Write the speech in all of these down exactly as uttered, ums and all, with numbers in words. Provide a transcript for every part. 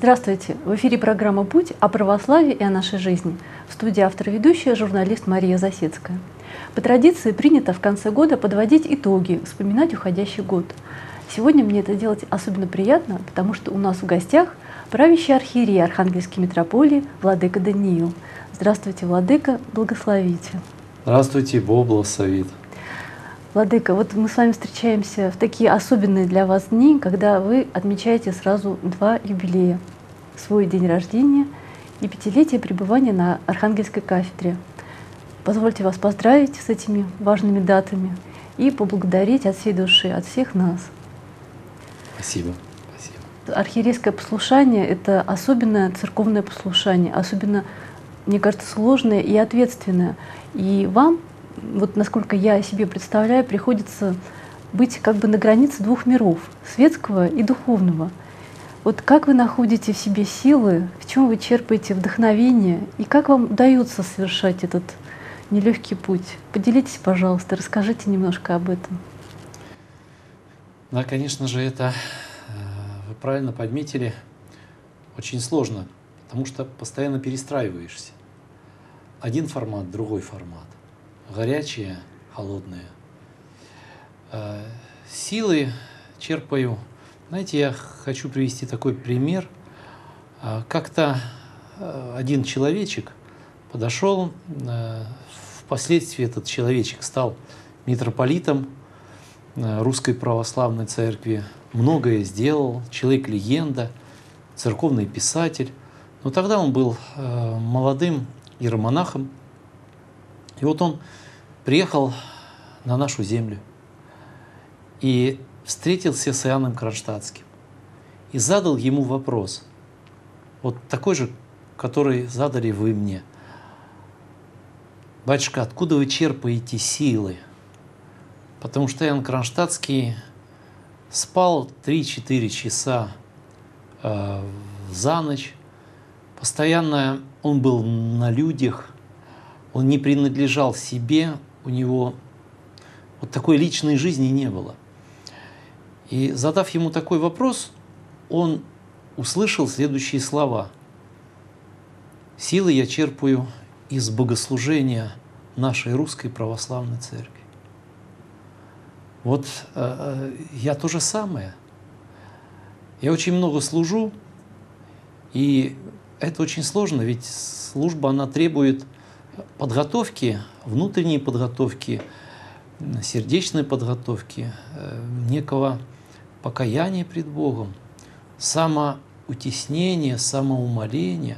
Здравствуйте! В эфире программа «Путь» о православии и о нашей жизни. В студии автор и ведущая журналист Мария Засецкая. По традиции принято в конце года подводить итоги, вспоминать уходящий год. Сегодня мне это делать особенно приятно, потому что у нас в гостях правящий архиерей Архангельской митрополии владыка Даниил. Здравствуйте, владыка, благословите. Здравствуйте, Бог благословит. Владыка, вот мы с вами встречаемся в такие особенные для вас дни, когда вы отмечаете сразу два юбилея. Свой день рождения и пятилетие пребывания на Архангельской кафедре. Позвольте вас поздравить с этими важными датами и поблагодарить от всей души, от всех нас. Спасибо. Спасибо. Архиерейское послушание — это особенное церковное послушание, особенно, мне кажется, сложное и ответственное. И вам, вот насколько я себе представляю, приходится быть как бы на границе двух миров — светского и духовного. Вот как вы находите в себе силы, в чем вы черпаете вдохновение, и как вам удается совершать этот нелегкий путь? Поделитесь, пожалуйста, расскажите немножко об этом. Да, конечно же, это, вы правильно подметили, очень сложно, потому что постоянно перестраиваешься. Один формат, другой формат. Горячие, холодные. Силы черпаю. Знаете, я хочу привести такой пример. Как-то один человечек подошел, впоследствии этот человечек стал митрополитом Русской Православной Церкви, многое сделал, человек-легенда, церковный писатель. Но тогда он был молодым иеромонахом. И вот он приехал на нашу землю и встретился с Иоанном Кронштадтским и задал ему вопрос, вот такой же, который задали вы мне. «Батюшка, откуда вы черпаете силы?» Потому что Иоанн Кронштадтский спал три-четыре часа э, за ночь, постоянно он был на людях, он не принадлежал себе, у него вот такой личной жизни не было. И задав ему такой вопрос, он услышал следующие слова. «Силы я черпаю из богослужения нашей Русской Православной Церкви». Вот э, я то же самое. Я очень много служу, и это очень сложно, ведь служба, она требует подготовки, внутренней подготовки, сердечной подготовки, э, некого покаяния пред Богом, самоутеснения, самоумоления.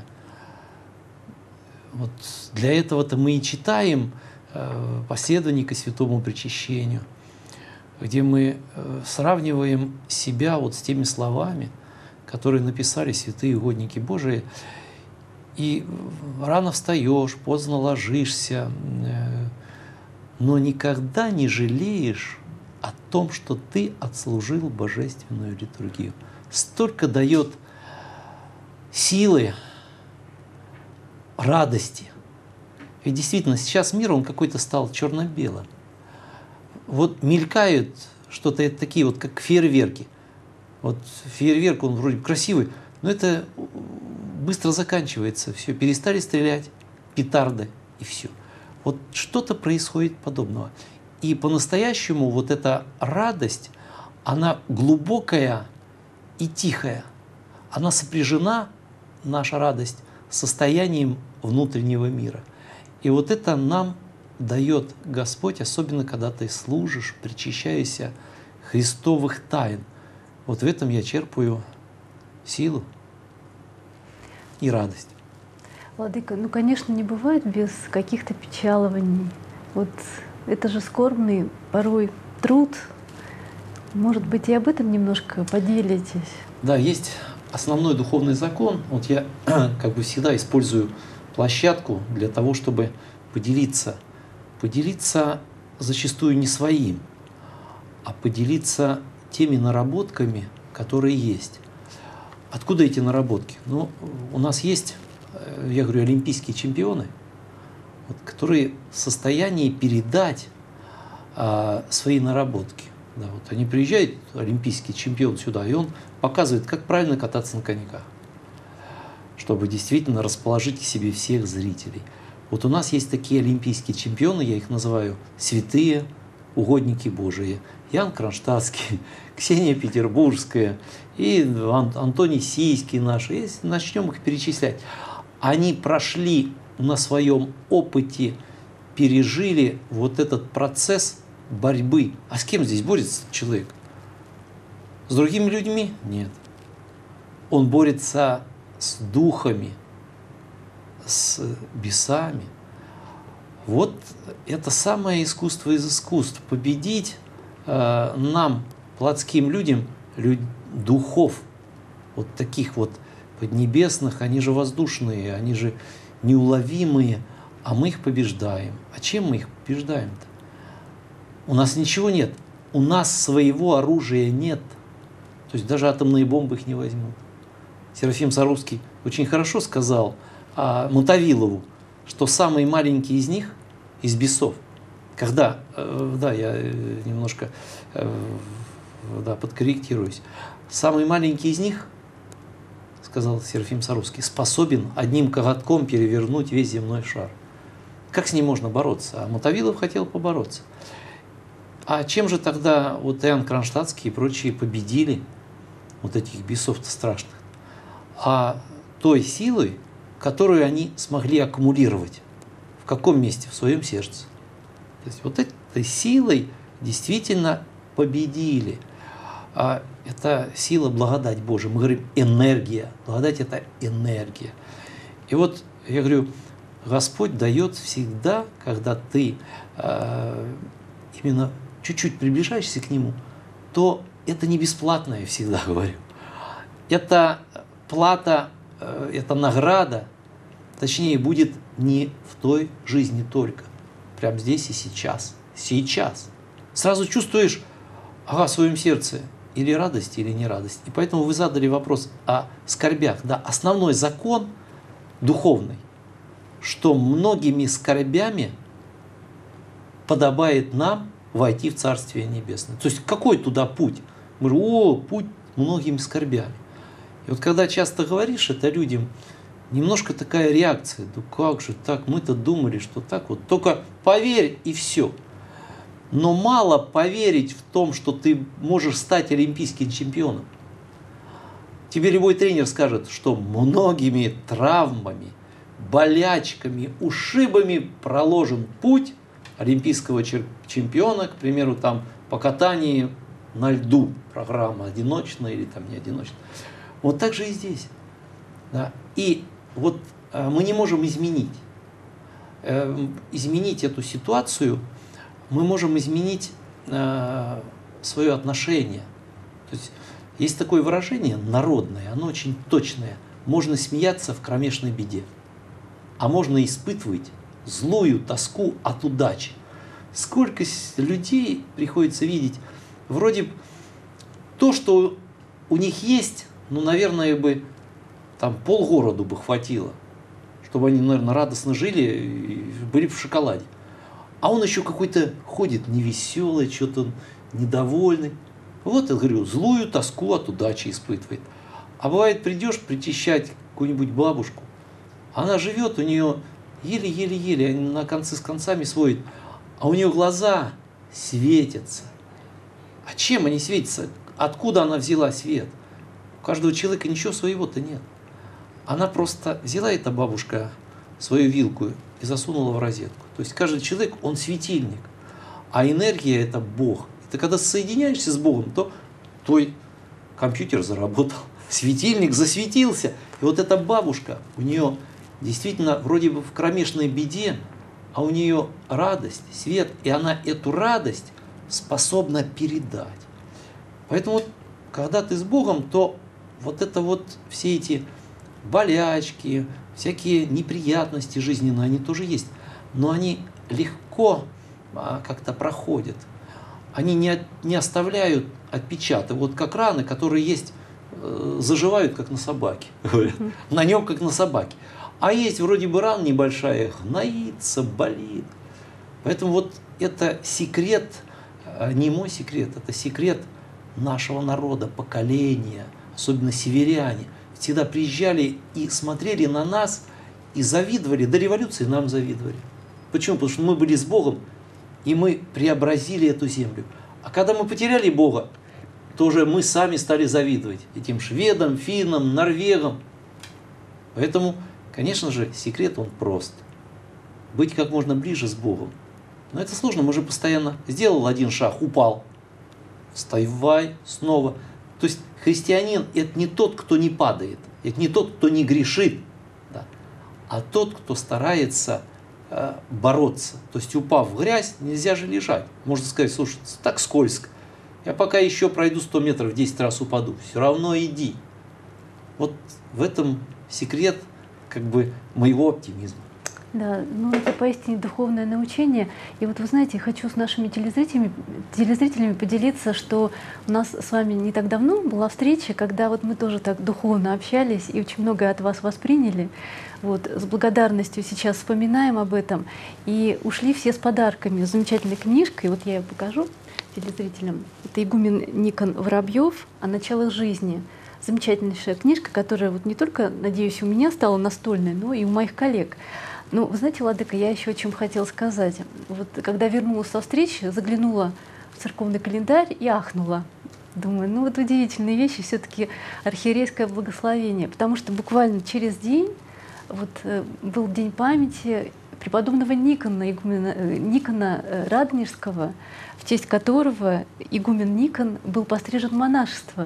Вот для этого-то мы и читаем э, «Последование ко святому причащению», где мы э, сравниваем себя вот с теми словами, которые написали святые угодники Божии. И рано встаешь, поздно ложишься, э, но никогда не жалеешь о том, что ты отслужил божественную литургию. Столько дает силы, радости. Ведь действительно, сейчас мир, он какой-то стал черно-белым. Вот мелькают что-то такие, вот как фейерверки. Вот фейерверк, он вроде красивый, но это быстро заканчивается. Все, перестали стрелять, петарды, и все. Вот что-то происходит подобного. И по-настоящему вот эта радость, она глубокая и тихая. Она сопряжена, наша радость, с состоянием внутреннего мира. И вот это нам дает Господь, особенно когда ты служишь, причащаешься христовых тайн. Вот в этом я черпаю силу и радость. Владыка, ну, конечно, не бывает без каких-то печалований. Вот это же скорбный порой труд. Может быть, и об этом немножко поделитесь? Да, есть основной духовный закон. Вот я как бы всегда использую площадку для того, чтобы поделиться. Поделиться зачастую не своим, а поделиться теми наработками, которые есть. Откуда эти наработки? Ну, у нас есть, я говорю, олимпийские чемпионы, вот, которые в состоянии передать а, свои наработки. Да, вот они приезжают, олимпийский чемпион, сюда, и он показывает, как правильно кататься на коньках. чтобы действительно расположить к себе всех зрителей. Вот у нас есть такие олимпийские чемпионы, я их называю святые угодники Божии. Ян Кронштадтский, Ксения Петербургская и Антоний Сийский наш. Если начнем их перечислять, они прошли на своем опыте, пережили вот этот процесс борьбы. А с кем здесь борется человек? С другими людьми? Нет. Он борется с духами, с бесами. Вот это самое искусство из искусств. Победить э, нам, плотским людям, люд, духов, вот таких вот поднебесных, они же воздушные, они же неуловимые, а мы их побеждаем. А чем мы их побеждаем-то? У нас ничего нет. У нас своего оружия нет. То есть даже атомные бомбы их не возьмут. Серафим Саровский очень хорошо сказал а, Мотовилову, что самый маленький из них, из бесов, когда, э, да, я немножко э, да, подкорректируюсь, самый маленький из них, сказал Серафим Саровский, способен одним коготком перевернуть весь земной шар. Как с ним можно бороться? А Мотовилов хотел побороться. А чем же тогда вот Иоанн Кронштадтский и прочие победили вот этих бесов-то страшных? А той силой, которую они смогли аккумулировать. В каком месте? В своем сердце. То есть вот этой силой действительно победили. А это сила, благодать Божия. Мы говорим энергия. Благодать – это энергия. И вот я говорю, Господь дает всегда, когда ты э, именно чуть-чуть приближаешься к Нему, то это не бесплатно, я всегда говорю. Это плата, э, это награда, точнее, будет не в той жизни только, прямо здесь и сейчас. Сейчас. Сразу чувствуешь, ага, в своем сердце или радость, или не радость. И поэтому вы задали вопрос о скорбях. Да, основной закон духовный, что многими скорбями подобает нам войти в Царствие Небесное. То есть какой туда путь? Мы говорим, о, путь многими скорбями. И вот когда часто говоришь это людям, немножко такая реакция, ну как же так, мы-то думали, что так вот, только поверь и все. Но мало поверить в том, что ты можешь стать олимпийским чемпионом. Тебе любой тренер скажет, что многими травмами, болячками, ушибами проложен путь олимпийского чемпиона, к примеру, там по катанию на льду, программа одиночная или там не одиночная. Вот так же и здесь. Да. И вот э, мы не можем изменить. Э, изменить эту ситуацию, мы можем изменить э, свое отношение. То есть есть такое выражение народное, оно очень точное. Можно смеяться в кромешной беде, а можно испытывать злую тоску от удачи. Сколько людей приходится видеть, вроде то, что у них есть, ну, наверное, бы там полгорода бы хватило, чтобы они, наверное, радостно жили и были в шоколаде. А он еще какой-то ходит невеселый, что-то недовольный. Вот, я говорю, злую тоску от удачи испытывает. А бывает, придешь причащать какую-нибудь бабушку, она живет, у нее еле-еле-еле, на концы с концами сводит, а у нее глаза светятся. А чем они светятся? Откуда она взяла свет? У каждого человека ничего своего-то нет. Она просто взяла, эта бабушка, свою вилку и засунула в розетку. То есть каждый человек, он светильник. А энергия – это Бог. И ты когда соединяешься с Богом, то твой компьютер заработал, светильник засветился. И вот эта бабушка, у нее действительно вроде бы в кромешной беде, а у нее радость, свет, и она эту радость способна передать. Поэтому вот, когда ты с Богом, то вот это вот все эти болячки, всякие неприятности жизненные, они тоже есть, но они легко а, как-то проходят. Они не, не оставляют отпечаток, вот как раны, которые есть, э, заживают как на собаке, говорят, на нем как на собаке. А есть вроде бы рана небольшая, гноится, болит. Поэтому вот это секрет, не мой секрет, это секрет нашего народа, поколения, особенно северяне. всегда приезжали и смотрели на нас, и завидовали, до революции нам завидовали. Почему? Потому что мы были с Богом, и мы преобразили эту землю. А когда мы потеряли Бога, то уже мы сами стали завидовать этим шведам, финнам, норвегам. Поэтому, конечно же, секрет он прост. Быть как можно ближе с Богом. Но это сложно, мы же постоянно сделал один шаг, упал. Вставай снова. То есть христианин – это не тот, кто не падает, это не тот, кто не грешит, да, а тот, кто старается э, бороться. То есть упав в грязь, нельзя же лежать. Можно сказать, слушай, так скользко. Я пока еще пройду сто метров, десять раз упаду. Все равно иди. Вот в этом секрет как бы моего оптимизма. Да, ну это поистине духовное научение. И вот вы знаете, хочу с нашими телезрителями, телезрителями поделиться, что у нас с вами не так давно была встреча, когда вот мы тоже так духовно общались и очень многое от вас восприняли. Вот, с благодарностью сейчас вспоминаем об этом. И ушли все с подарками. Замечательной книжкой, вот я ее покажу телезрителям. Это игумен Никон Воробьев «О началах жизни». Замечательнейшая книжка, которая вот не только, надеюсь, у меня стала настольной, но и у моих коллег. Ну, вы знаете, Владыка, я еще о чем хотела сказать. Вот когда вернулась со встречи, заглянула в церковный календарь и ахнула. Думаю, ну вот удивительные вещи, все-таки архиерейское благословение. Потому что буквально через день вот, был день памяти преподобного Никона, игумена, Никона Радонежского, в честь которого игумен Никон был пострижен в монашество.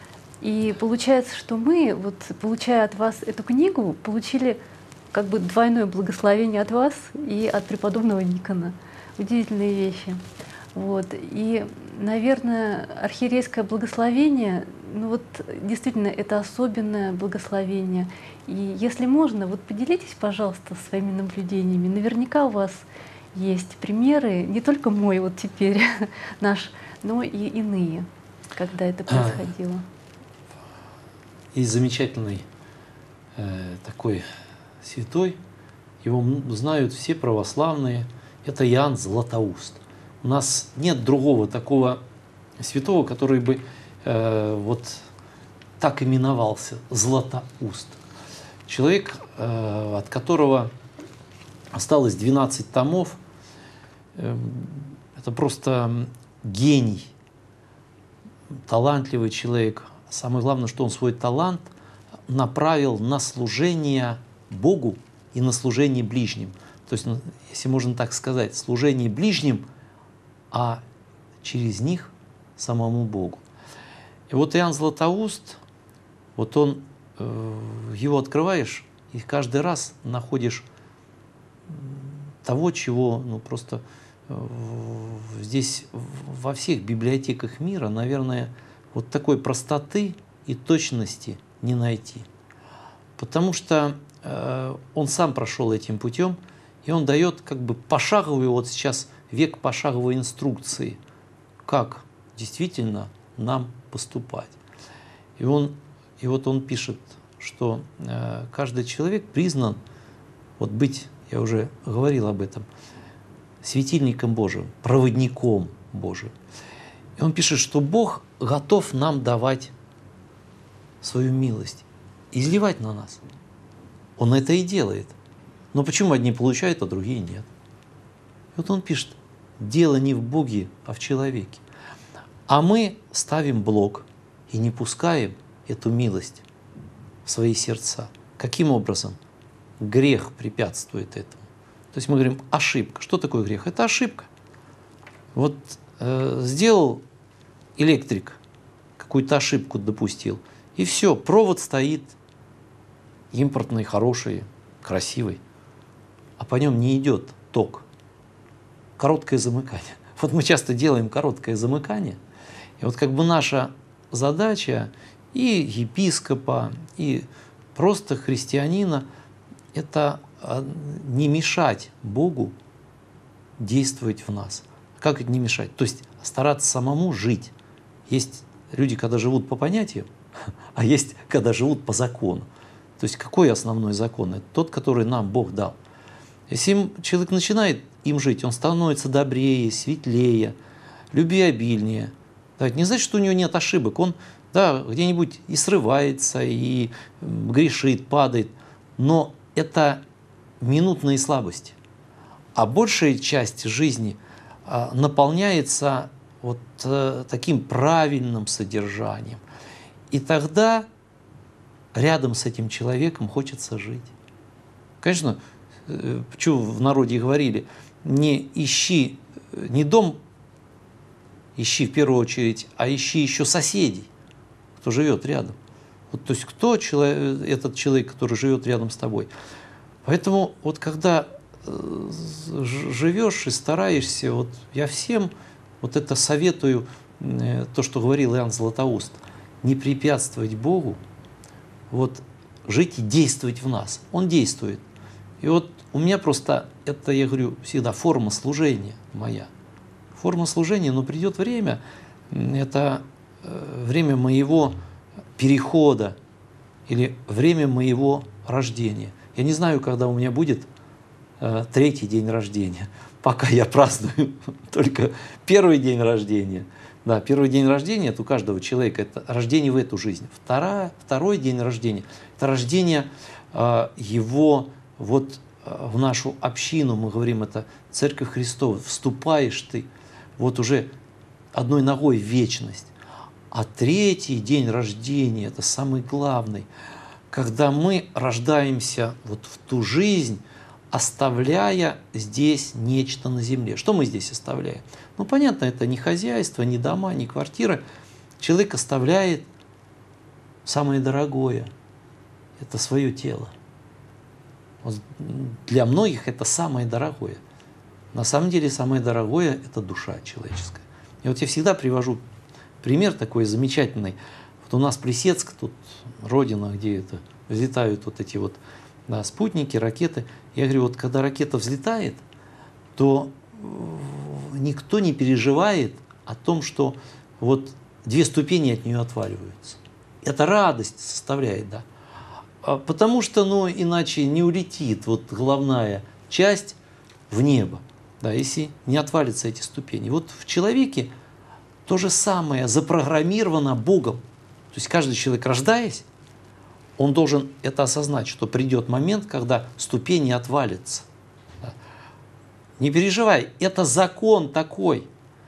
И получается, что мы, вот, получая от вас эту книгу, получили как бы двойное благословение от вас и от преподобного Никона. Удивительные вещи. Вот. И, наверное, архиерейское благословение, ну вот действительно, это особенное благословение. И если можно, вот поделитесь, пожалуйста, своими наблюдениями. Наверняка у вас есть примеры, не только мой вот теперь наш, но и иные, когда это происходило. Есть замечательный э, такой святой, его знают все православные, это Иоанн Златоуст. У нас нет другого такого святого, который бы э, вот так именовался, Златоуст. Человек, э, от которого осталось двенадцать томов, э, это просто гений, талантливый человек. Самое главное, что он свой талант направил на служение Богу и на служение ближним. То есть, если можно так сказать, служение ближним, а через них самому Богу. И вот Иоанн Златоуст, вот он, его открываешь, и каждый раз находишь того, чего, ну просто здесь во всех библиотеках мира, наверное, вот такой простоты и точности не найти. Потому что э, он сам прошел этим путем, и он дает как бы пошаговые, вот сейчас век пошаговой инструкции, как действительно нам поступать. И, он, и вот он пишет, что э, каждый человек признан вот быть, я уже говорил об этом, светильником Божьим, проводником Божьим. И он пишет, что Бог готов нам давать свою милость, изливать на нас. Он это и делает. Но почему одни получают, а другие нет? И вот он пишет, дело не в Боге, а в человеке. А мы ставим блок и не пускаем эту милость в свои сердца. Каким образом? Грех препятствует этому. То есть мы говорим, ошибка. Что такое грех? Это ошибка. Вот э, сделал электрик, какую-то ошибку допустил, и все, провод стоит импортный, хороший, красивый, а по нем не идет ток. Короткое замыкание. Вот мы часто делаем короткое замыкание, и вот как бы наша задача и епископа, и просто христианина – это не мешать Богу действовать в нас. Как это не мешать? То есть стараться самому жить. Есть люди, когда живут по понятиям, а есть, когда живут по закону. То есть какой основной закон? Это тот, который нам Бог дал. Если человек начинает им жить, он становится добрее, светлее, любвеобильнее. Это не значит, что у него нет ошибок. Он Да, где-нибудь и срывается, и грешит, падает. Но это минутные слабости. А большая часть жизни а, наполняется вот а, таким правильным содержанием. И тогда рядом с этим человеком хочется жить. Конечно, почему в народе говорили, не ищи, не дом ищи в первую очередь, а ищи еще соседей, кто живет рядом. Вот, то есть кто человек, этот человек, который живет рядом с тобой. Поэтому вот когда живешь и стараешься, вот я всем вот это советую, то, что говорил Иоанн Златоуст, не препятствовать Богу, вот жить и действовать в нас. Он действует. И вот у меня просто, это, я говорю, всегда форма служения моя. Форма служения, но придет время, это время моего перехода или время моего рождения. Я не знаю, когда у меня будет э, третий день рождения. Пока я праздную только первый день рождения. Да, первый день рождения – это у каждого человека, это рождение в эту жизнь. Вторая, второй день рождения – это рождение э, его вот э, в нашу общину, мы говорим, это Церковь Христова. Вступаешь ты вот уже одной ногой в вечность. А третий день рождения – это самый главный, когда мы рождаемся вот в ту жизнь, оставляя здесь нечто на земле. Что мы здесь оставляем? Ну, понятно, это не хозяйство, не дома, не квартиры. Человек оставляет самое дорогое – это свое тело. Вот для многих это самое дорогое. На самом деле самое дорогое – это душа человеческая. И вот я всегда привожу пример такой замечательный. Вот у нас Плесецк, тут родина, где это взлетают вот эти вот да, спутники, ракеты. Я говорю, вот когда ракета взлетает, то никто не переживает о том, что вот две ступени от нее отваливаются. Это радость составляет, да. Потому что, ну, иначе не улетит вот головная часть в небо, да, если не отвалятся эти ступени. Вот в человеке то же самое запрограммировано Богом. То есть каждый человек, рождаясь, он должен это осознать, что придет момент, когда ступени отвалятся. Да. Не переживай, это закон такой.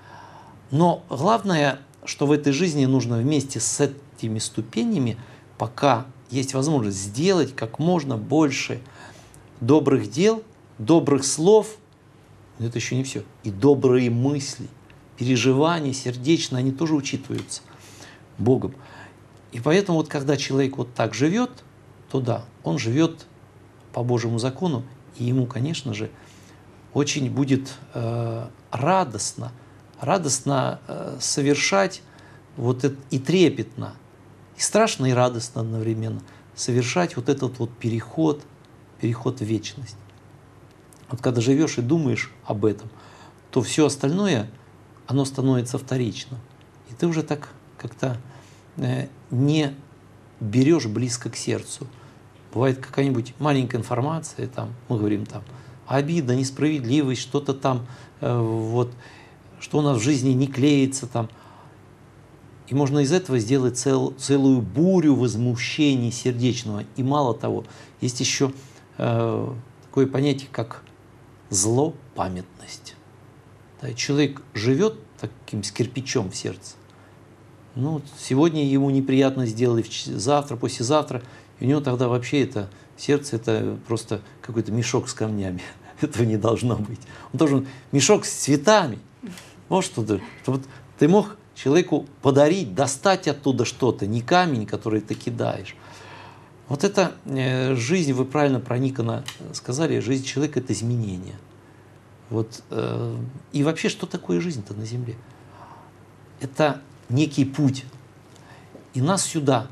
Но главное, что в этой жизни нужно вместе с этими ступенями, пока есть возможность, сделать как можно больше добрых дел, добрых слов, но это еще не все, и добрые мысли, переживания сердечные, они тоже учитываются Богом. И поэтому вот когда человек вот так живет, то да, он живет по Божьему закону, и ему, конечно же, очень будет э, радостно, радостно э, совершать вот это, и трепетно, и страшно, и радостно одновременно совершать вот этот вот переход, переход в вечность. Вот когда живешь и думаешь об этом, то все остальное, оно становится вторичным. И ты уже так как-то э, не берешь близко к сердцу. Бывает какая-нибудь маленькая информация, там, мы говорим там, обида, несправедливость, что-то там, э, вот, что у нас в жизни не клеится там. И можно из этого сделать цел, целую бурю возмущений сердечного. И мало того, есть еще э, такое понятие, как злопамятность. Да, человек живет таким с кирпичом в сердце. Ну, сегодня ему неприятно сделали, завтра, послезавтра, и у него тогда вообще это сердце, это просто какой-то мешок с камнями. Этого не должно быть. Он должен мешок с цветами. Вот что ты, чтобы ты мог человеку подарить, достать оттуда что-то, не камень, который ты кидаешь. Вот эта э, жизнь, вы правильно проникненно сказали, жизнь человека – это изменение. Вот, э, и вообще, что такое жизнь-то на земле? Это некий путь. И нас сюда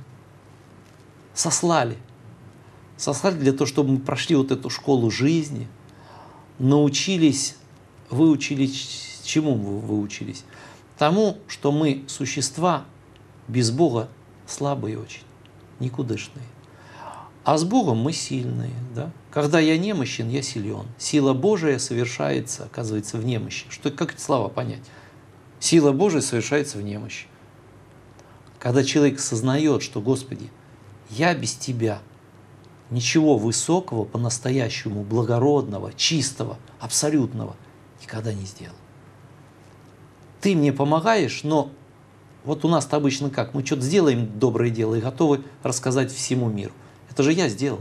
сослали. Сослали для того, чтобы мы прошли вот эту школу жизни, научились, выучились, чему мы выучились? Тому, что мы существа без Бога слабые очень, никудышные. А с Богом мы сильные. Да? Когда я немощен, я силен. Сила Божия совершается, оказывается, в немощи. Что, как эти слова понять? Сила Божия совершается в немощи. когда человек сознает, что, Господи, я без Тебя ничего высокого, по-настоящему благородного, чистого, абсолютного никогда не сделал. Ты мне помогаешь, но вот у нас-то обычно как? Мы что-то сделаем доброе дело и готовы рассказать всему миру. Это же я сделал.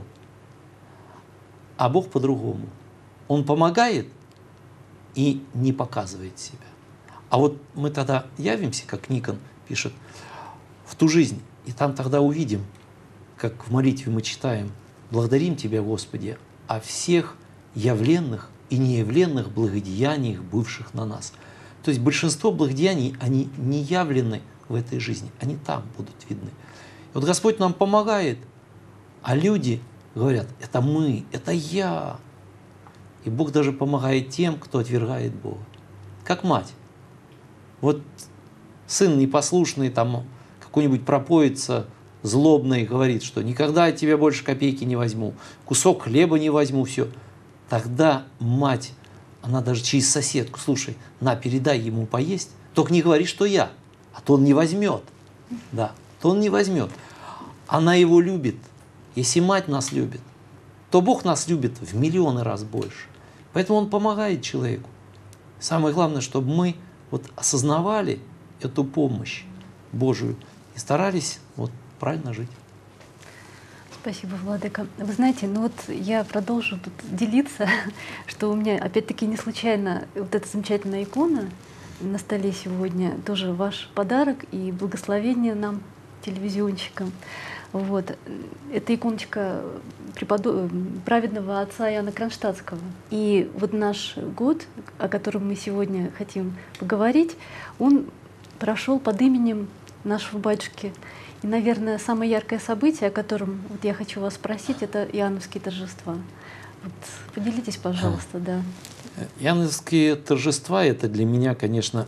А Бог по-другому. Он помогает и не показывает себя. А вот мы тогда явимся, как Никон пишет, в ту жизнь, и там тогда увидим, как в молитве мы читаем: «Благодарим Тебя, Господи, о всех явленных и неявленных благодеяниях, бывших на нас». То есть большинство благодеяний, они не явлены в этой жизни, они там будут видны. И вот Господь нам помогает, а люди говорят: это мы, это я. И Бог даже помогает тем, кто отвергает Бога. Как мать. Вот сын непослушный, там какой-нибудь пропоится, злобный, говорит, что никогда от тебя больше копейки не возьму, кусок хлеба не возьму, все. Тогда мать, она даже через соседку: слушай, на, передай ему поесть, только не говори, что я, а то он не возьмет. Да, то он не возьмет. Она его любит. Если мать нас любит, то Бог нас любит в миллионы раз больше. Поэтому Он помогает человеку. Самое главное, чтобы мы вот осознавали эту помощь Божию и старались вот правильно жить. Спасибо, Владыка. Вы знаете, ну вот я продолжу тут делиться, что у меня опять-таки не случайно вот эта замечательная икона на столе сегодня тоже ваш подарок и благословение нам, телевизионщикам. Вот. Это иконочка преподоб... праведного отца Иоанна Кронштадтского. И вот наш год, о котором мы сегодня хотим поговорить, он прошел под именем нашего батюшки. И, наверное, самое яркое событие, о котором вот я хочу вас спросить, это Иоанновские торжества. Вот поделитесь, пожалуйста, да. Иоанновские торжества — это для меня, конечно,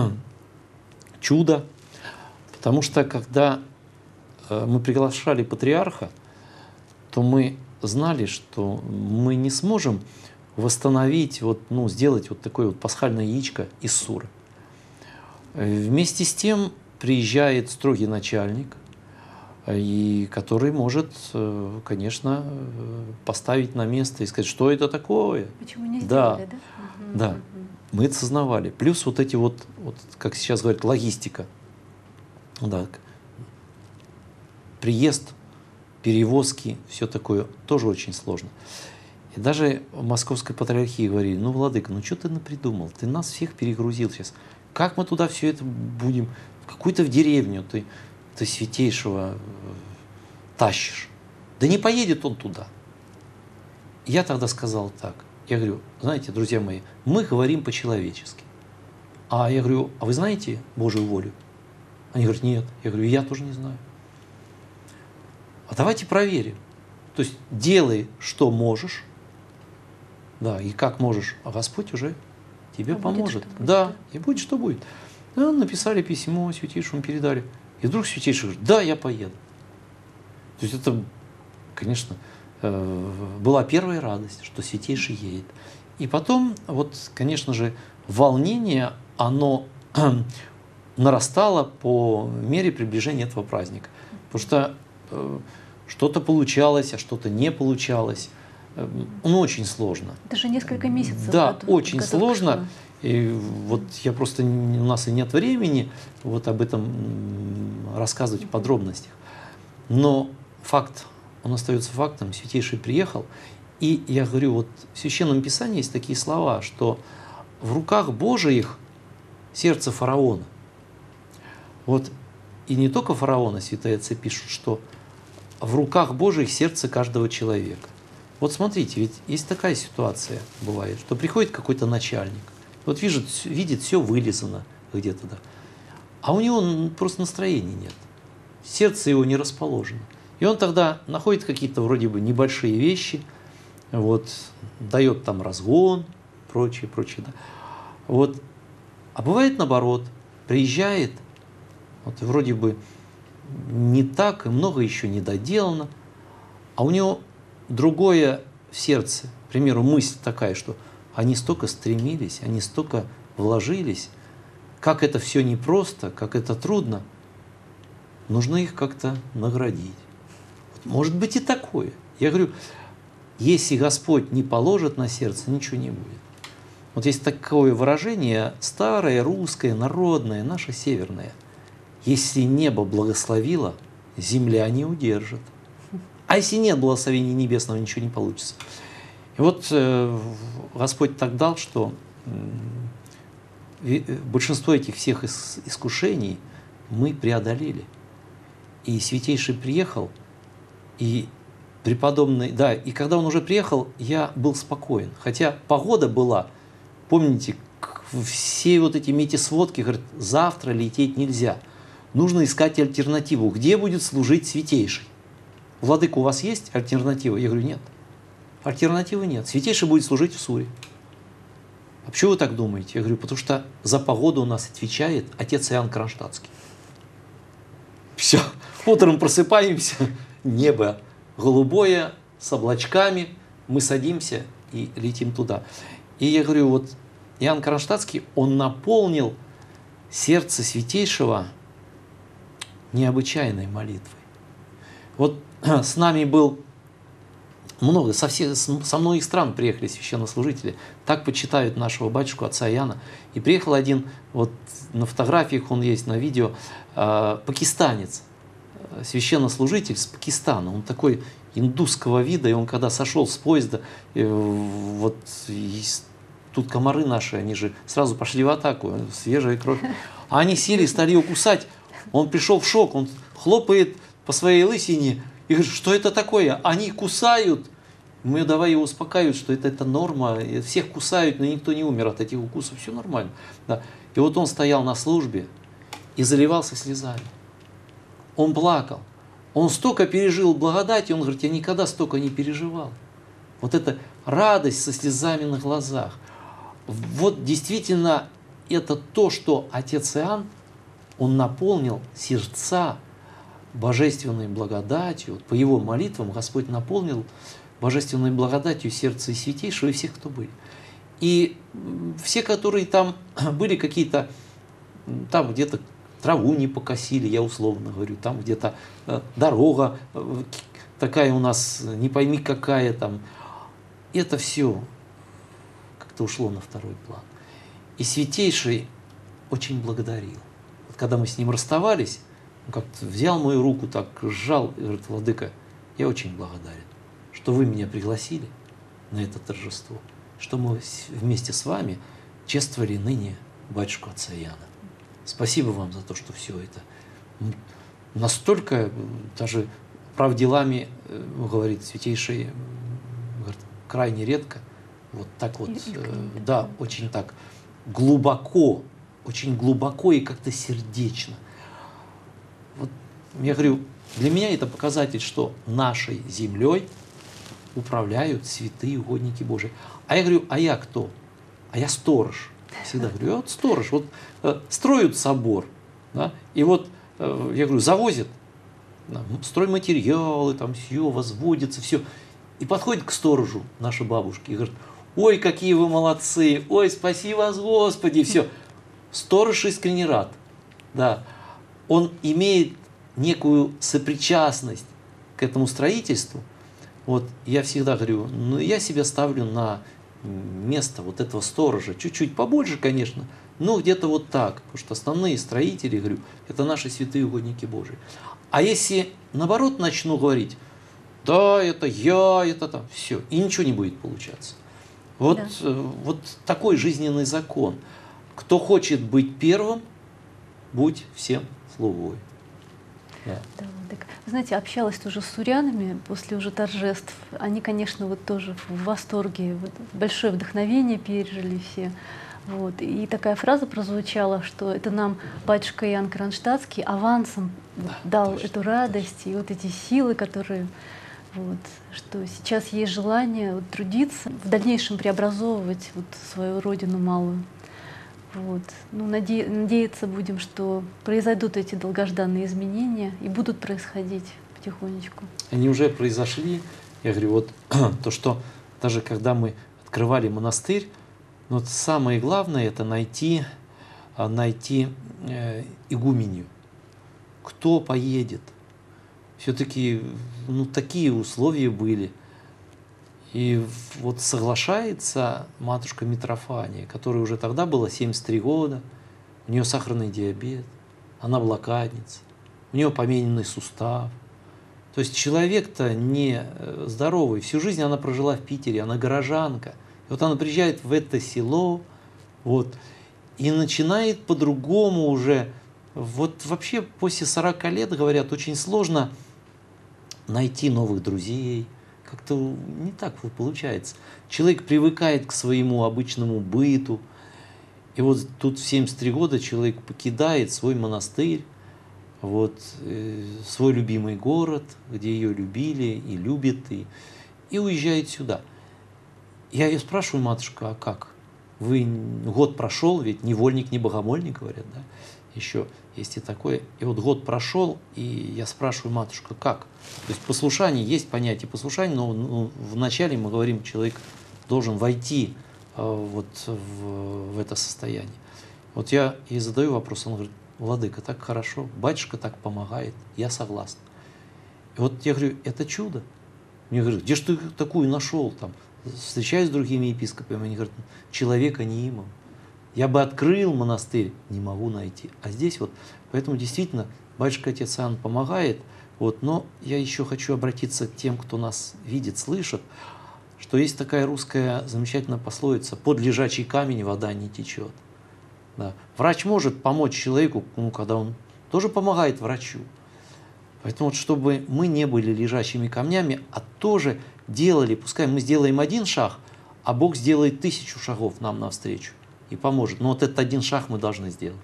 чудо, потому что когда мы приглашали патриарха, то мы знали, что мы не сможем восстановить, вот, ну, сделать вот такое вот пасхальное яичко из суры. Вместе с тем приезжает строгий начальник, и который может, конечно, поставить на место и сказать, что это такое. Почему не да, сделали, да? Да, угу. Мы это сознавали. Плюс вот эти вот, вот, как сейчас говорят, логистика. Да. Приезд, перевозки, все такое тоже очень сложно. И даже в Московской патриархии говорили: ну, Владыка, ну что ты напридумал? Ты нас всех перегрузил сейчас. Как мы туда все это будем? Какую-то в деревню ты, ты святейшего тащишь. Да не поедет он туда. Я тогда сказал так. Я говорю: знаете, друзья мои, мы говорим по-человечески. А я говорю: а вы знаете Божию волю? Они говорят: нет. Я говорю: я тоже не знаю. А давайте проверим. То есть делай, что можешь, да, и как можешь, а Господь уже тебе а поможет. Будет, да, будет. И будет, что будет. Да, написали письмо святейшему, передали. И вдруг святейший говорит: да, я поеду. То есть это, конечно, была первая радость, что святейший едет. И потом, вот, конечно же, волнение, оно нарастало по мере приближения этого праздника. Потому что что-то получалось, а что-то не получалось. Ну, очень сложно. Это же несколько месяцев. Да, очень сложно. И вот я просто, у нас и нет времени вот об этом рассказывать в подробностях. Но факт, он остается фактом. Святейший приехал. И я говорю, вот в Священном Писании есть такие слова, что в руках Божиих сердце фараона. Вот, и не только фараона, святые отцы пишут, что в руках Божиих сердце каждого человека. Вот смотрите, ведь есть такая ситуация, бывает, что приходит какой-то начальник, вот видит, видит все вылизано где-то, да, а у него просто настроения нет, сердце его не расположено. И он тогда находит какие-то вроде бы небольшие вещи, вот, дает там разгон, прочее, прочее, да. Вот. А бывает наоборот, приезжает, вот, вроде бы не так, и много еще не доделано, а у него другое в сердце. К примеру, мысль такая, что они столько стремились, они столько вложились, как это все непросто, как это трудно. нужно их как-то наградить. Может быть и такое. Я говорю, если Господь не положит на сердце, ничего не будет. Вот есть такое выражение, старое, русское, народное, наше северное. Если небо благословило, земля не удержит. А если нет благословения небесного, ничего не получится. И вот э, Господь так дал, что э, большинство этих всех искушений мы преодолели. И Святейший приехал, и преподобный, да, и когда он уже приехал, я был спокоен. Хотя погода была, помните, все вот эти метеосводки, говорят, завтра лететь нельзя. Нужно искать альтернативу. Где будет служить Святейший? Владыка, у вас есть альтернатива? Я говорю, нет. Альтернативы нет. Святейший будет служить в Суре. А почему вы так думаете? Я говорю, потому что за погоду у нас отвечает отец Иоанн Кронштадтский. Все. Утром просыпаемся, небо голубое, с облачками, мы садимся и летим туда. И я говорю, вот Иоанн Кронштадтский, он наполнил сердце Святейшего необычайной молитвой. Вот с нами был много, со, всех, со многих стран приехали священнослужители, так почитают нашего батюшку, отца Иоанна. И приехал один, вот на фотографиях он есть, на видео, э, пакистанец, священнослужитель с Пакистана. Он такой индусского вида, и он когда сошел с поезда, э, вот и тут комары наши, они же сразу пошли в атаку, свежая кровь. А они сели и стали его кусать. Он пришел в шок, он хлопает по своей лысине и говорит, что это такое? Они кусают. Мы давай его успокаивать, что это, это норма, всех кусают, но никто не умер от этих укусов, все нормально. Да. И вот он стоял на службе и заливался слезами. Он плакал. Он столько пережил благодати, он говорит, я никогда столько не переживал. Вот эта радость со слезами на глазах. Вот действительно это то, что отец Иоанн, он наполнил сердца божественной благодатью. По его молитвам Господь наполнил божественной благодатью сердце и Святейшего, и всех, кто были. И все, которые там были какие-то, там где-то траву не покосили, я условно говорю, там где-то дорога такая у нас, не пойми какая там, это все как-то ушло на второй план. И Святейший очень благодарил. Вот когда мы с ним расставались, он как-то взял мою руку, так сжал и говорит, Владыка, я очень благодарен, что вы меня пригласили на это торжество, что мы вместе с вами чествовали ныне батюшку отца Иоанна. Спасибо вам за то, что все это настолько, даже прав делами, говорит Святейший, говорит, крайне редко, вот так вот, да, очень так глубоко, очень глубоко и как-то сердечно. Вот, я говорю, для меня это показатель, что нашей землей управляют святые угодники Божии. А я говорю, а я кто? А я сторож. Всегда говорю, я вот сторож. Вот э, строят собор, да, и вот, э, я говорю, завозят да, стройматериалы, там все возводится, все. И подходит к сторожу наши бабушки и говорит, ой, какие вы молодцы, ой, спаси вас, Господи, все. Сторож искренне рад, да. Он имеет некую сопричастность к этому строительству. Вот я всегда говорю, ну я себя ставлю на место вот этого сторожа, чуть-чуть побольше, конечно, но где-то вот так, потому что основные строители, говорю, это наши святые угодники Божии. А если наоборот начну говорить, да, это я, это там, все, и ничего не будет получаться. Вот, да. э, вот такой жизненный закон. Кто хочет быть первым, будь всем слугой. Да. Да, так. Вы знаете, общалась тоже с сурянами после уже торжеств. Они, конечно, вот тоже в восторге, вот, большое вдохновение пережили все. Вот. И такая фраза прозвучала, что это нам батюшка Иоанн Кронштадтский авансом да, дал точно, эту радость точно. И вот эти силы, которые, вот, что сейчас есть желание вот, трудиться, в дальнейшем преобразовывать вот, свою родину малую. Вот. Ну, наде надеяться будем, что произойдут эти долгожданные изменения и будут происходить потихонечку. Они уже произошли. Я говорю, вот то, что даже когда мы открывали монастырь, ну, вот самое главное это найти, найти э, игуменью. кто поедет? Все-таки ну, такие условия были. И вот соглашается матушка Митрофания, которой уже тогда было семьдесят три года, у нее сахарный диабет, она блокадница, у нее помененный сустав. То есть человек-то не здоровый, всю жизнь она прожила в Питере, она горожанка. И вот она приезжает в это село, вот, и начинает по-другому уже. Вот вообще после сорока лет, говорят, очень сложно найти новых друзей. Как-то не так получается. Человек привыкает к своему обычному быту. И вот тут в семьдесят три года человек покидает свой монастырь, вот, э, свой любимый город, где ее любили и любят, и, и уезжает сюда. Я ее спрашиваю: матушка, а как? Вы год прошел, ведь невольник, не богомольник, говорят, да? Еще есть и такое. И вот год прошел, и я спрашиваю: матушка, как? То есть послушание, есть понятие послушания, но ну, вначале мы говорим, человек должен войти э, вот в, в это состояние. Вот я ей задаю вопрос, он говорит: владыка, так хорошо, батюшка так помогает, я согласен. И вот я говорю: это чудо. Мне говорят: где же ты такую нашел? Там, встречаюсь с другими епископами, они говорят: человека не имам. Я бы открыл монастырь, не могу найти. А здесь вот, поэтому действительно, батюшка отец Иоанн помогает. Вот, но я еще хочу обратиться к тем, кто нас видит, слышит, что есть такая русская замечательная пословица: под лежачий камень вода не течет. Да. Врач может помочь человеку, ну, когда он тоже помогает врачу. Поэтому вот, чтобы мы не были лежачими камнями, а тоже делали, пускай мы сделаем один шаг, а Бог сделает тысячу шагов нам навстречу и поможет. Но вот этот один шаг мы должны сделать.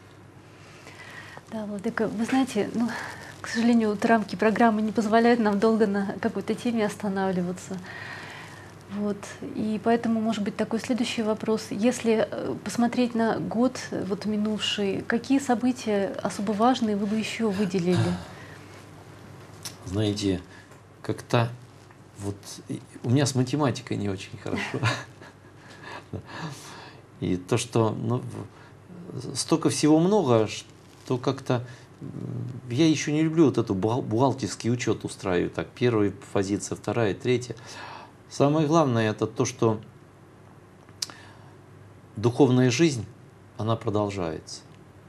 Да, владыка, вы знаете, ну, к сожалению, вот рамки программы не позволяют нам долго на какой-то теме останавливаться. Вот. И поэтому, может быть, такой следующий вопрос. Если посмотреть на год вот минувший, какие события особо важные вы бы еще выделили? Знаете, как-то вот у меня с математикой не очень хорошо. И то, что ну, столько всего много, что как-то я еще не люблю вот эту бухгалтерский учет устраивать. Так, первая позиция, вторая, третья. Самое главное это то, что духовная жизнь, она продолжается.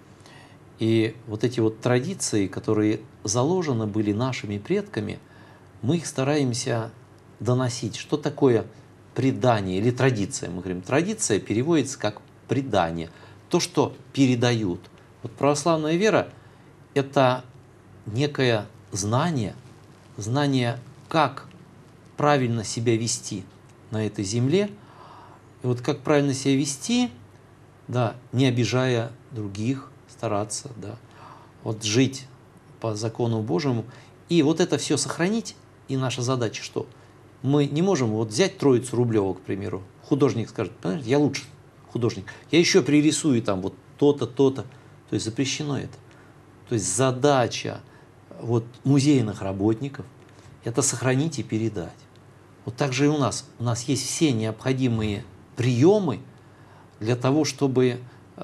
И вот эти вот традиции, которые заложены были нашими предками, мы их стараемся доносить. Что такое предание или традиция? Мы говорим, традиция переводится как предание. То, что передают. Вот православная вера – это некое знание, знание, как правильно себя вести на этой земле. И вот как правильно себя вести, да, не обижая других, стараться, да, вот жить по закону Божьему. И вот это все сохранить. И наша задача что? Мы не можем вот взять троицу Рублева, к примеру. Художник скажет: понимаете, я лучше художник. Я еще пририсую там вот то-то, то-то. То есть запрещено это. То есть задача вот музейных работников – это сохранить и передать. Вот так же и у нас. У нас есть все необходимые приемы для того, чтобы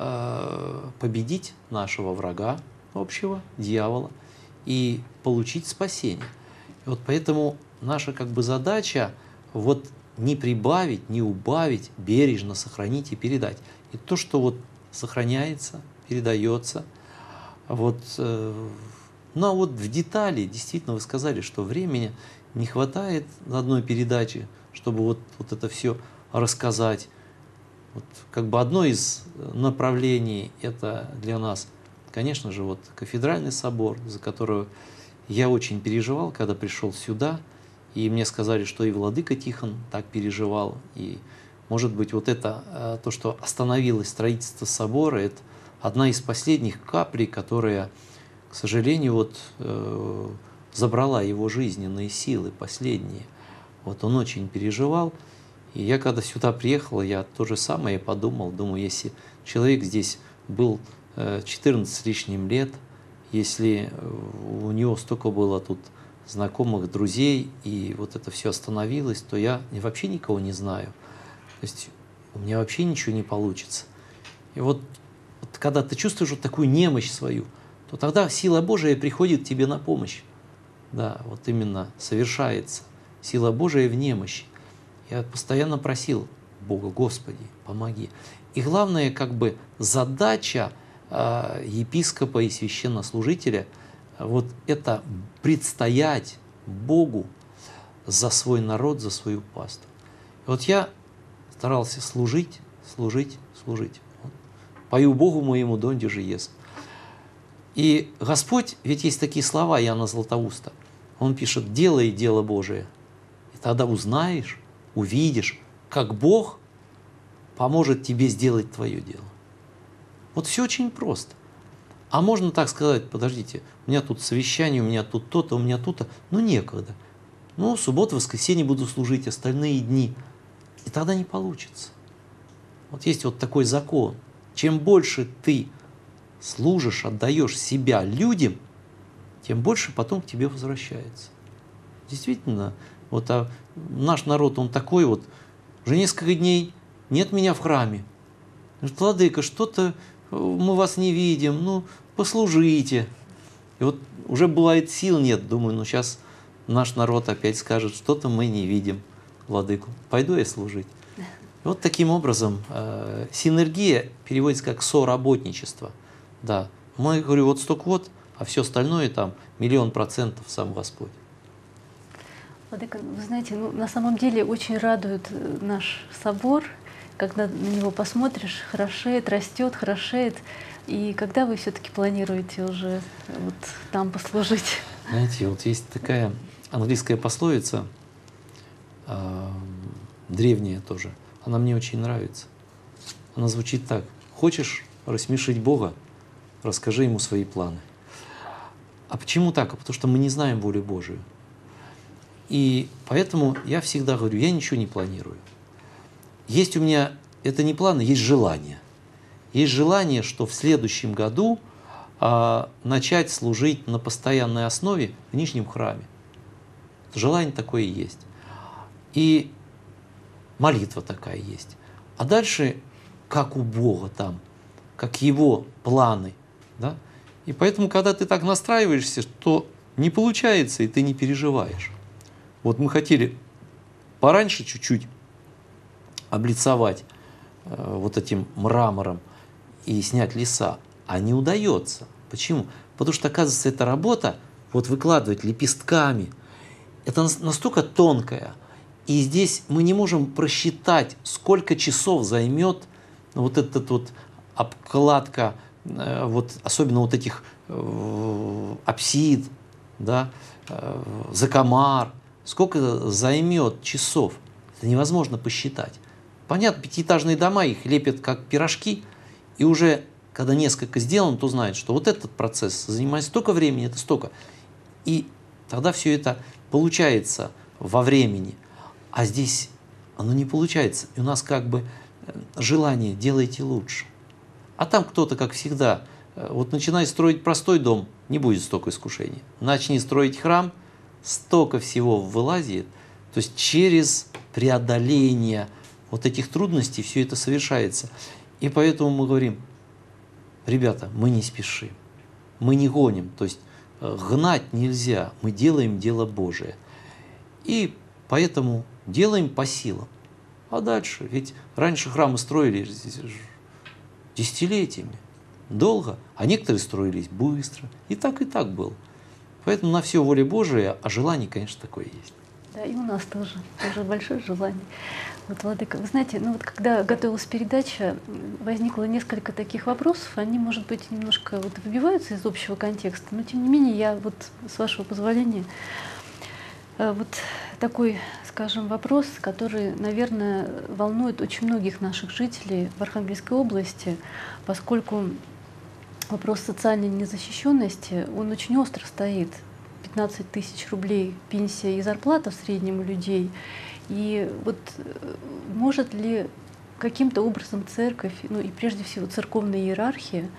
э, победить нашего врага общего, дьявола, и получить спасение. И вот поэтому наша как бы задача вот не прибавить, не убавить, бережно сохранить и передать. И то, что вот сохраняется, передается, вот, э, ну а вот в детали, действительно, вы сказали, что времени не хватает на одной передаче, чтобы вот, вот это все рассказать. Вот, как бы одно из направлений это для нас, конечно же, вот кафедральный собор, за которого я очень переживал, когда пришел сюда, и мне сказали, что и владыка Тихон так переживал, и, может быть, вот это, то, что остановилось строительство собора, это одна из последних каплей, которая, к сожалению, вот, э, забрала его жизненные силы последние. Вот он очень переживал. И я когда сюда приехал, я то же самое подумал. Думаю, если человек здесь был четырнадцать с лишним лет, если у него столько было тут знакомых, друзей, и вот это все остановилось, то я вообще никого не знаю. То есть у меня вообще ничего не получится. И вот, вот когда ты чувствуешь вот такую немощь свою, то тогда сила Божия приходит к тебе на помощь. Да, вот именно совершается сила Божия в немощи. Я постоянно просил Бога: Господи, помоги. И главное, как бы задача э, епископа и священнослужителя вот это предстоять Богу за свой народ, за свою паству. И вот я старался служить, служить, служить. Вот. Пою Богу моему донде же ест. И Господь, ведь есть такие слова Иоанна Златоуста, он пишет: делай дело Божие, и тогда узнаешь, увидишь, как Бог поможет тебе сделать твое дело. Вот все очень просто. А можно так сказать: подождите, у меня тут совещание, у меня тут то-то, у меня тут-то, ну некогда. Ну, субботу, воскресенье буду служить, остальные дни. И тогда не получится. Вот есть вот такой закон. Чем больше ты служишь, отдаешь себя людям, тем больше потом к тебе возвращается. Действительно, вот а наш народ, он такой вот, уже несколько дней нет меня в храме. Говорит: владыка, что-то мы вас не видим, ну, послужите. И вот уже бывает сил нет, думаю, ну сейчас наш народ опять скажет: что-то мы не видим владыку, пойду я служить. И вот таким образом э, синергия переводится как соработничество. Да, мы, говорю, вот столько вот, а все остальное там миллион процентов сам Господь. Владыка, вы знаете, ну, на самом деле очень радует наш собор, когда на него посмотришь, хорошеет, растет, хорошеет. И когда вы все-таки планируете уже вот там послужить? Знаете, вот есть такая английская пословица, э, древняя тоже, она мне очень нравится. Она звучит так: хочешь рассмешить Бога, расскажи Ему свои планы. А почему так? А потому что мы не знаем волю Божию. И поэтому я всегда говорю: я ничего не планирую. Есть у меня, это не планы, есть желание. Есть желание, что в следующем году а, начать служить на постоянной основе в Нижнем храме. Желание такое есть. И молитва такая есть. А дальше, как у Бога там, как Его планы. Да? И поэтому, когда ты так настраиваешься, то не получается, и ты не переживаешь. Вот мы хотели пораньше чуть-чуть облицовать э, вот этим мрамором и снять леса, а не удается. Почему? Потому что, оказывается, эта работа, вот выкладывать лепестками, это настолько тонкая, и здесь мы не можем просчитать, сколько часов займет вот эта вот обкладка, э, вот, особенно вот этих э, апсид, да, э, закомар, сколько займет часов. Это невозможно посчитать. Понятно, пятиэтажные дома, их лепят как пирожки, и уже, когда несколько сделано, то знают, что вот этот процесс занимает столько времени, это столько. И тогда все это получается во времени. А здесь оно не получается. И у нас как бы желание: делайте лучше. А там кто-то, как всегда, вот начинай строить простой дом, не будет столько искушений. Начни строить храм, столько всего вылазит. То есть через преодоление вот этих трудностей все это совершается. И поэтому мы говорим: ребята, мы не спешим, мы не гоним. То есть гнать нельзя, мы делаем дело Божие. И поэтому делаем по силам. А дальше, ведь раньше храмы строили десятилетиями, долго, а некоторые строились быстро. И так, и так было. Поэтому на все воля Божия, а желание, конечно, такое есть. Да, и у нас тоже, тоже большое желание. Вот, владыка, вы знаете, ну вот когда готовилась передача, возникло несколько таких вопросов, они, может быть, немножко вот выбиваются из общего контекста, но тем не менее я вот, с вашего позволения, вот такой, скажем, вопрос, который, наверное, волнует очень многих наших жителей в Архангельской области, поскольку вопрос социальной незащищенности, он очень остро стоит. пятнадцать тысяч рублей пенсия и зарплата в среднем у людей. И вот может ли каким-то образом церковь, ну и прежде всего церковная иерархия,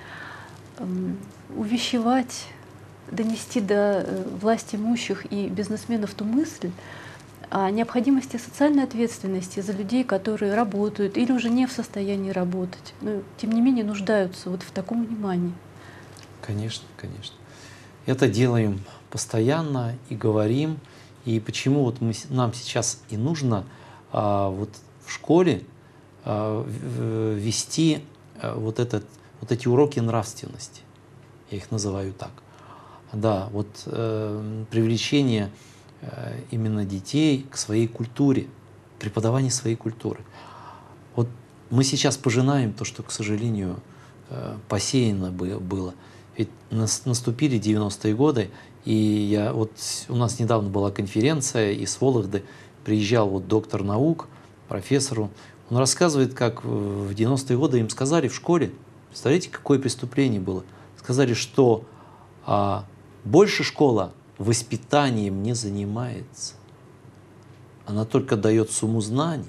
увещевать, донести до власть имущих и бизнесменов ту мысль о необходимости социальной ответственности за людей, которые работают или уже не в состоянии работать, но тем не менее нуждаются вот в таком внимании? Конечно, конечно. Это делаем постоянно и говорим. И почему вот мы, нам сейчас и нужно а, вот в школе а, в- вести а, вот, этот, вот эти уроки нравственности. Я их называю так. Да, вот э, привлечение э, именно детей к своей культуре, преподавание своей культуры. Вот мы сейчас пожинаем то, что, к сожалению, э, посеяно бы- было. Ведь нас- наступили девяностые годы, и я, вот с- у нас недавно была конференция из Вологды, приезжал вот доктор наук, профессору. Он рассказывает, как в в девяностые годы им сказали в школе, представляете, какое преступление было? Сказали, что а, больше школа воспитанием не занимается. Она только дает сумму знаний.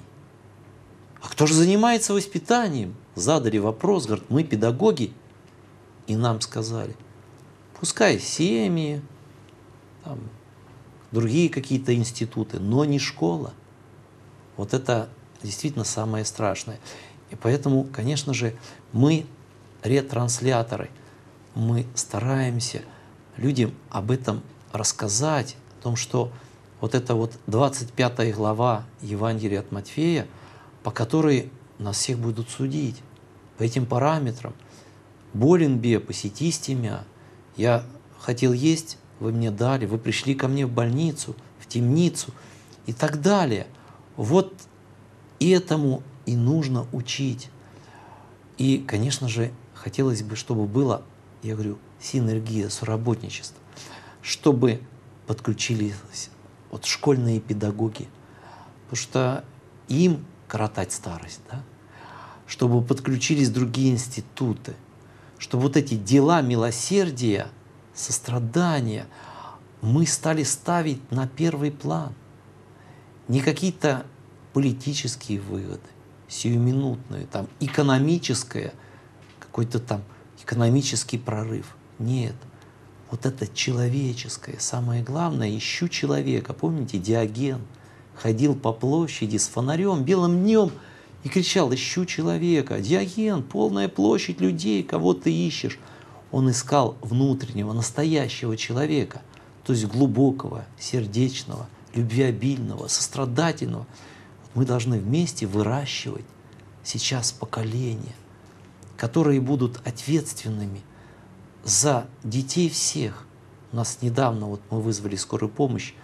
А кто же занимается воспитанием? Задали вопрос, говорят, мы педагоги. И нам сказали, пускай семьи, там, другие какие-то институты, но не школа. Вот это действительно самое страшное. И поэтому, конечно же, мы ретрансляторы, мы стараемся людям об этом рассказать, о том, что вот это вот двадцать пятая глава Евангелия от Матфея, по которой нас всех будут судить, по этим параметрам. Болен бе, посетисте мя. Я хотел есть, вы мне дали, вы пришли ко мне в больницу, в темницу и так далее. Вот этому и нужно учить. И, конечно же, хотелось бы, чтобы было, я говорю, синергия, соработничество, чтобы подключились вот школьные педагоги, потому что им коротать старость, да? Чтобы подключились другие институты, чтобы вот эти дела милосердия, сострадания мы стали ставить на первый план. Не какие-то политические выгоды, сиюминутные, там, экономическое, какой-то там экономический прорыв. Нет. Вот это человеческое. Самое главное, ищу человека. Помните, Диоген ходил по площади с фонарем белым днем и кричал, ищу человека. Диоген, полная площадь людей, кого ты ищешь. Он искал внутреннего, настоящего человека, то есть глубокого, сердечного, любвеобильного, сострадательного. Мы должны вместе выращивать сейчас поколения, которые будут ответственными за детей всех. У нас недавно вот мы вызвали скорую помощь,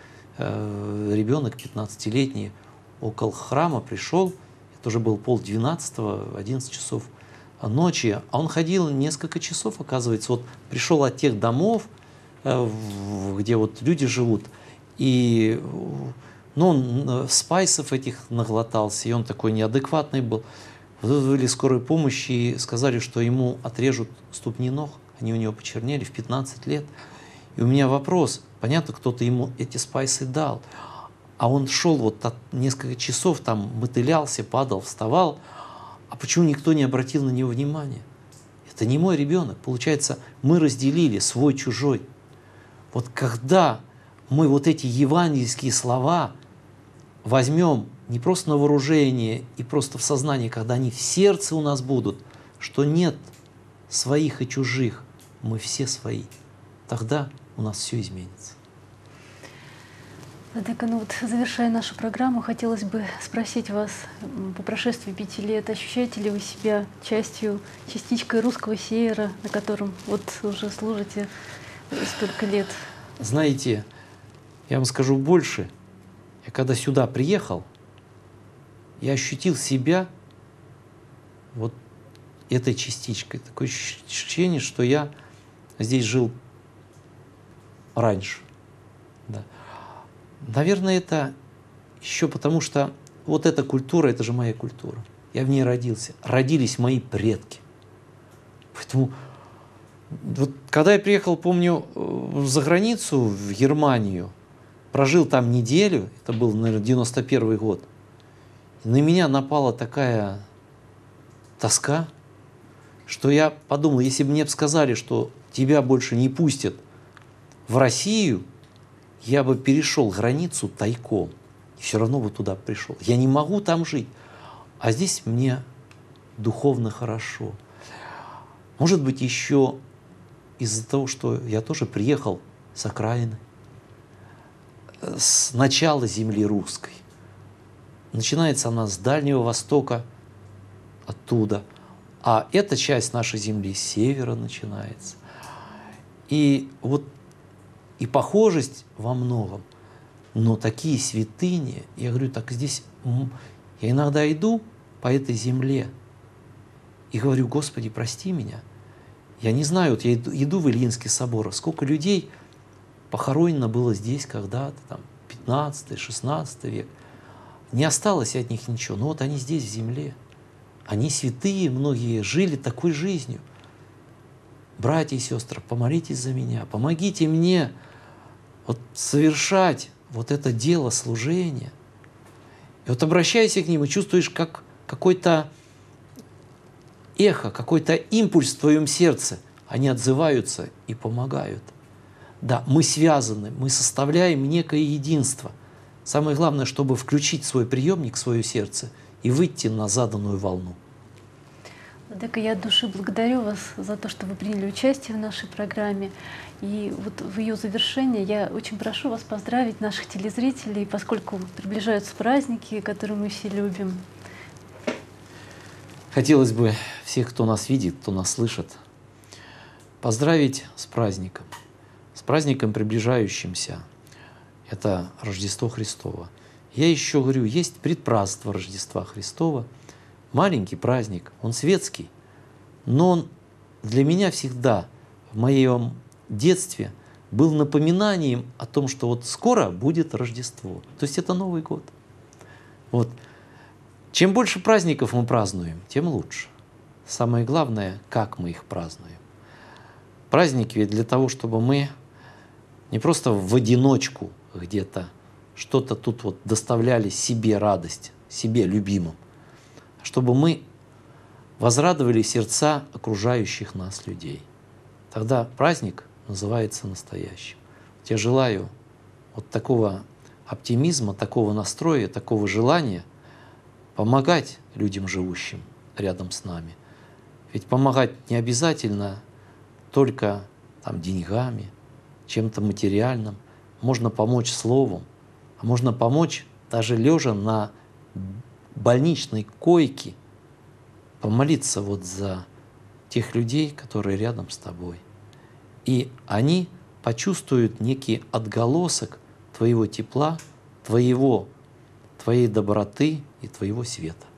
э, ребенок пятнадцатилетний около храма пришел, это уже был полдвенадцатого, одиннадцать часов ночи, а он ходил несколько часов, оказывается, вот пришел от тех домов, э, где вот люди живут, и ну, он спайсов этих наглотался, и он такой неадекватный был. Вызвали скорую помощь и сказали, что ему отрежут ступни ног. Они у него почернели в пятнадцать лет. И у меня вопрос. Понятно, кто-то ему эти спайсы дал. А он шел вот от несколько часов, там мотылялся, падал, вставал. А почему никто не обратил на него внимания? Это не мой ребенок. Получается, мы разделили свой-чужой. Вот когда мы вот эти евангельские слова возьмем не просто на вооружение и просто в сознании, когда они в сердце у нас будут, что нет своих и чужих, мы все свои, тогда у нас все изменится. Владыка, ну вот завершая нашу программу, хотелось бы спросить вас, м, по прошествии пяти лет, ощущаете ли вы себя частью, частичкой русского сеера, на котором вот уже служите столько лет? Знаете, я вам скажу больше. Я когда сюда приехал, я ощутил себя вот этой частичкой. Такое ощущение, что я здесь жил раньше. Да. Наверное, это еще потому, что вот эта культура, это же моя культура. Я в ней родился. Родились мои предки. Поэтому вот когда я приехал, помню, за границу, в Германию, прожил там неделю, это был, наверное, девяносто первый год, и на меня напала такая тоска, что я подумал, если бы мне сказали, что тебя больше не пустят в Россию, я бы перешел границу тайком, и все равно бы туда пришел. Я не могу там жить, а здесь мне духовно хорошо. Может быть, еще из-за того, что я тоже приехал с окраины, с начала земли русской. Начинается она с Дальнего Востока, оттуда, а эта часть нашей земли с севера начинается. И вот и похожесть во многом, но такие святыни, я говорю, так здесь, я иногда иду по этой земле и говорю: Господи, прости меня. Я не знаю, вот я иду, иду в Ильинский собор, сколько людей похоронено было здесь когда-то, там, пятнадцатый-шестнадцатый век. Не осталось от них ничего, но вот они здесь, в земле. Они святые, многие жили такой жизнью. Братья и сестры, помолитесь за меня, помогите мне вот совершать вот это дело служения. И вот обращайся к ним и чувствуешь, как какой-то эхо, какой-то импульс в твоем сердце. Они отзываются и помогают. Да, мы связаны, мы составляем некое единство. Самое главное, чтобы включить свой приемник в свое сердце и выйти на заданную волну. Владыка, я от души благодарю вас за то, что вы приняли участие в нашей программе. И вот в ее завершение я очень прошу вас поздравить наших телезрителей, поскольку приближаются праздники, которые мы все любим. Хотелось бы всех, кто нас видит, кто нас слышит, поздравить с праздником, с праздником приближающимся. Это Рождество Христово. Я еще говорю, есть предпразднество Рождества Христова, маленький праздник, он светский, но он для меня всегда в моем детстве был напоминанием о том, что вот скоро будет Рождество. То есть это Новый год. Вот. Чем больше праздников мы празднуем, тем лучше. Самое главное, как мы их празднуем. Праздники ведь для того, чтобы мы не просто в одиночку где-то что-то тут вот доставляли себе радость, себе любимым, а чтобы мы возрадовали сердца окружающих нас людей. Тогда праздник называется настоящим. Я желаю вот такого оптимизма, такого настроя, такого желания помогать людям, живущим рядом с нами. Ведь помогать не обязательно только там, деньгами, чем-то материальным. Можно помочь словом, а можно помочь даже лежа на больничной койке, помолиться вот за тех людей, которые рядом с тобой. И они почувствуют некий отголосок твоего тепла, твоего, твоей доброты и твоего света.